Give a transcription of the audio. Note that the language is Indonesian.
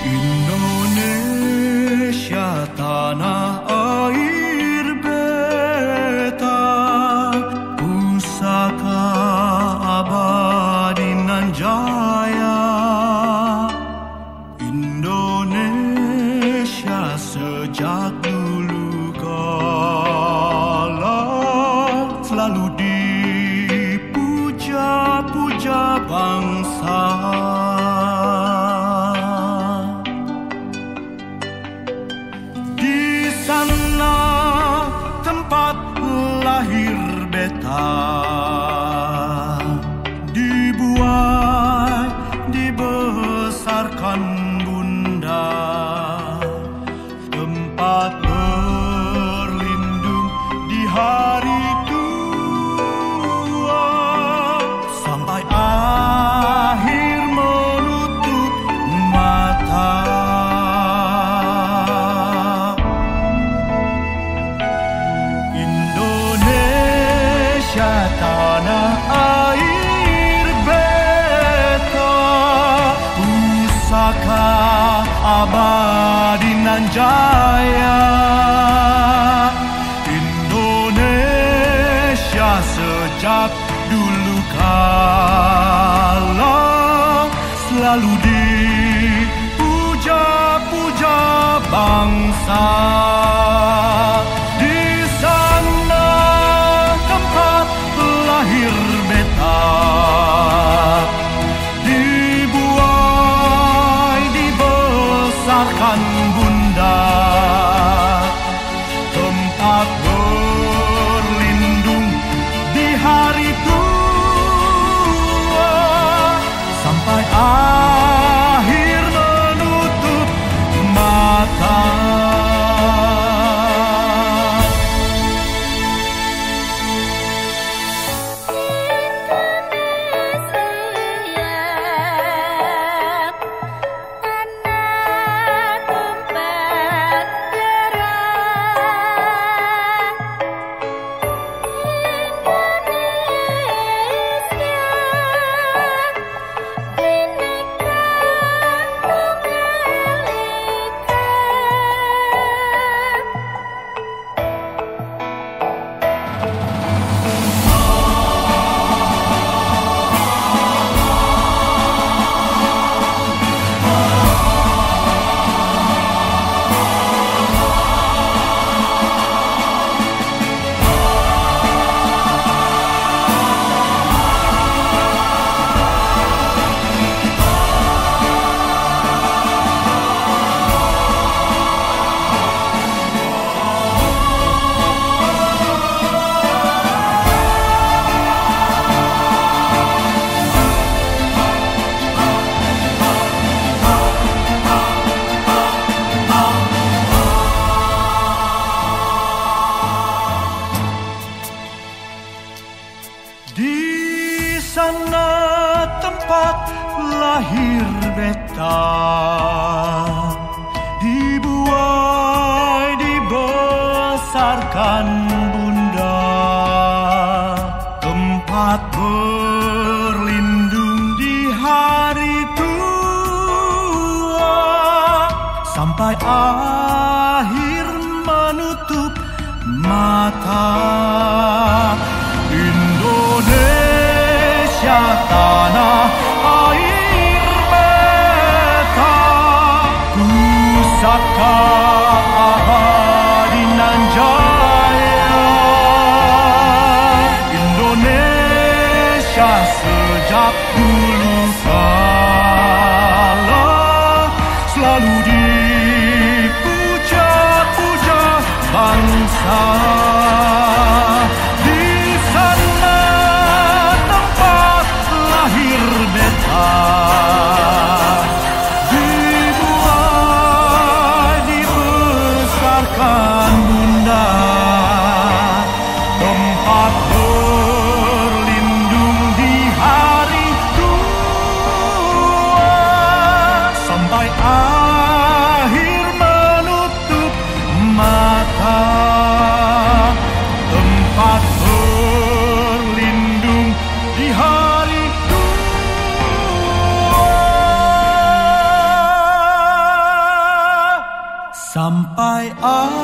Indonesia tanah air beta, pusaka abadi nan jaya. Indonesia sejak dulu kala selalu dipuja-puja bangsa. Tempat lahir beta, dibuai, dibesarkan bunda, tempat berlindung di hari tua, sampai akhir menutup mata. Tanah air beta, pusaka abadi nan jaya. Indonesia sejak dulu kala selalu dipuja-puja bangsa. Lahir beta, dibuai, dibesarkan bunda, tempat berlindung di hari tua, sampai akhir menutup mata. Di sana tempat lahir beta, dibuai, dibesarkan bunda, tempat berlindung di hari tua, sampai akhir menutup mata. Indonesia tanah air beta, pusaka abadi nan jaya. Indonesia sejak dulu kala selalu dipuja-puja bangsa. Dibuai, dibesarkan bunda, tempat berlindung di hari tua, sampai akhir menutup mata. I